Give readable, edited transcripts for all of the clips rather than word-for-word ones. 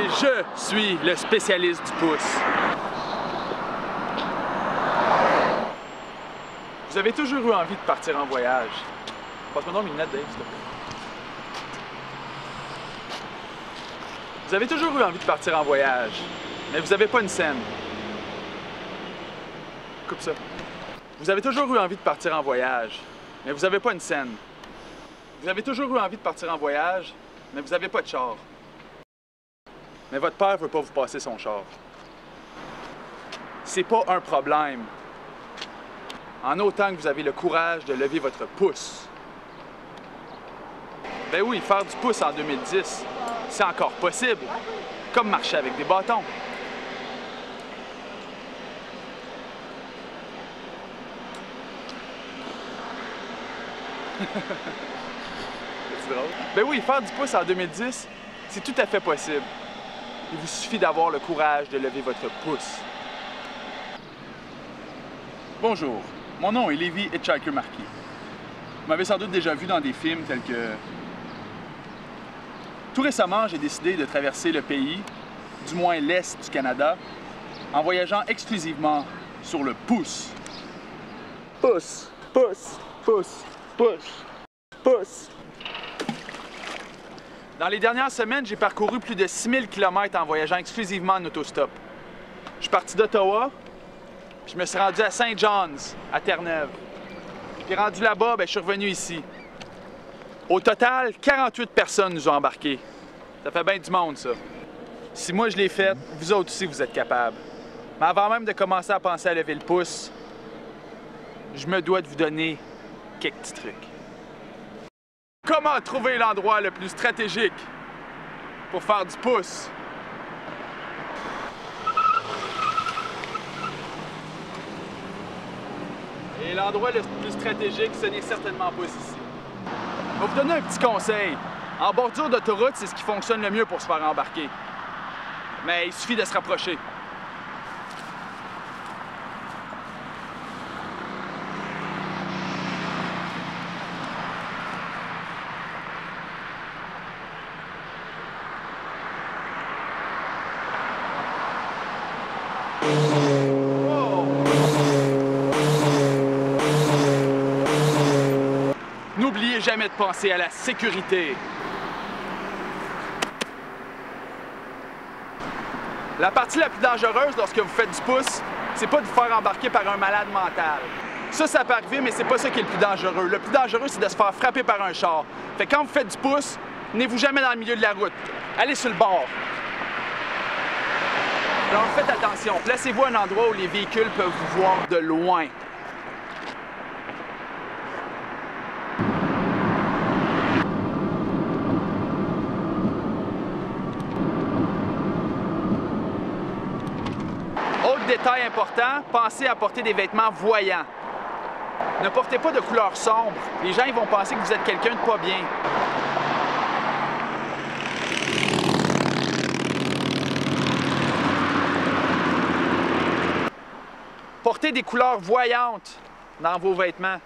Et je suis le spécialiste du pouce. Vous avez toujours eu envie de partir en voyage. Passe-moi donc mes lunettes, Dave, s'il te plaît. Vous avez toujours eu envie de partir en voyage, mais vous n'avez pas une scène. Coupe ça. Vous avez toujours eu envie de partir en voyage, mais vous n'avez pas une scène. Vous avez toujours eu envie de partir en voyage, mais vous n'avez pas de char. Mais votre père ne veut pas vous passer son char. C'est pas un problème. En autant que vous avez le courage de lever votre pouce. Ben oui, faire du pouce en 2010, c'est encore possible. Comme marcher avec des bâtons. C'est drôle. Ben oui, faire du pouce en 2010, c'est tout à fait possible. Il vous suffit d'avoir le courage de lever votre pouce. Bonjour, mon nom est Levi Hitchhiker Marquis. Vous m'avez sans doute déjà vu dans des films tels que... Tout récemment, j'ai décidé de traverser le pays, du moins l'Est du Canada, en voyageant exclusivement sur le pouce. Pouce, pouce, pouce, pouce, pouce. Dans les dernières semaines, j'ai parcouru plus de 6000 km en voyageant exclusivement en autostop. Je suis parti d'Ottawa, puis je me suis rendu à Saint John's, à Terre-Neuve. Puis rendu là-bas, je suis revenu ici. Au total, 48 personnes nous ont embarqués. Ça fait bien du monde, ça. Si moi je l'ai fait, vous autres aussi, vous êtes capables. Mais avant même de commencer à penser à lever le pouce, je me dois de vous donner quelques petits trucs. Comment trouver l'endroit le plus stratégique pour faire du pouce? Et l'endroit le plus stratégique, ce n'est certainement pas ici. Je vais vous donner un petit conseil. En bordure d'autoroute, c'est ce qui fonctionne le mieux pour se faire embarquer. Mais il suffit de se rapprocher. N'oubliez jamais de penser à la sécurité. La partie la plus dangereuse lorsque vous faites du pouce, c'est pas de vous faire embarquer par un malade mental. Ça peut arriver, mais c'est pas ça qui est le plus dangereux. Le plus dangereux, c'est de se faire frapper par un char. Fait que quand vous faites du pouce, tenez-vous jamais dans le milieu de la route. Allez sur le bord. Alors faites attention, placez-vous à un endroit où les véhicules peuvent vous voir de loin. Autre détail important, pensez à porter des vêtements voyants. Ne portez pas de couleur sombre. Les gens ils vont penser que vous êtes quelqu'un de pas bien. Portez des couleurs voyantes dans vos vêtements.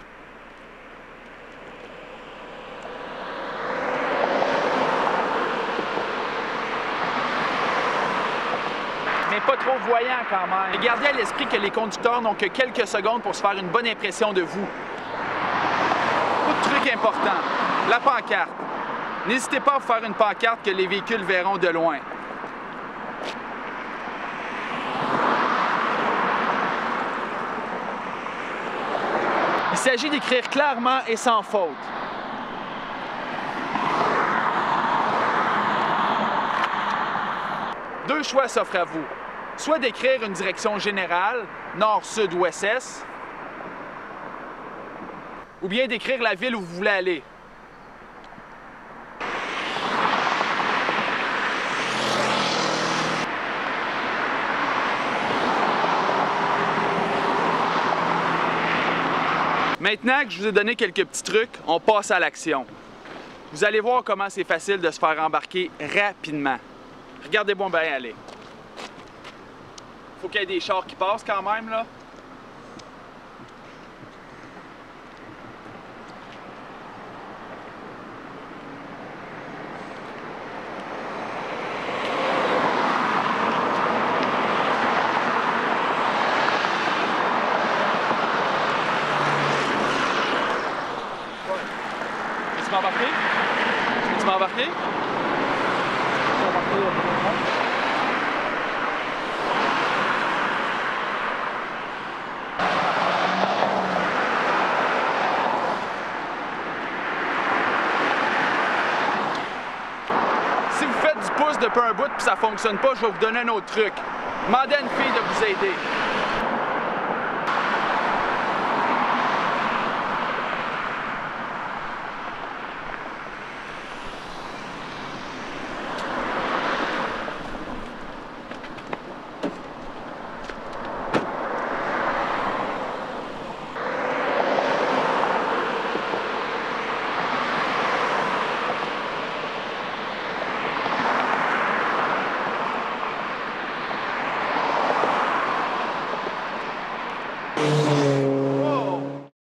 Mais pas trop voyant quand même. Et gardez à l'esprit que les conducteurs n'ont que quelques secondes pour se faire une bonne impression de vous. Autre truc important, la pancarte. N'hésitez pas à vous faire une pancarte que les véhicules verront de loin. Il s'agit d'écrire clairement et sans faute. Deux choix s'offrent à vous. Soit d'écrire une direction générale, nord, sud, ouest, est, ou bien d'écrire la ville où vous voulez aller. Maintenant que je vous ai donné quelques petits trucs, on passe à l'action. Vous allez voir comment c'est facile de se faire embarquer rapidement. Regardez-moi bien aller. Faut qu'il y ait des chars qui passent quand même, là. embarqué? Si vous faites du pouce depuis un bout et ça fonctionne pas, je vais vous donner un autre truc. Demandez à une fille de vous aider. Thank you.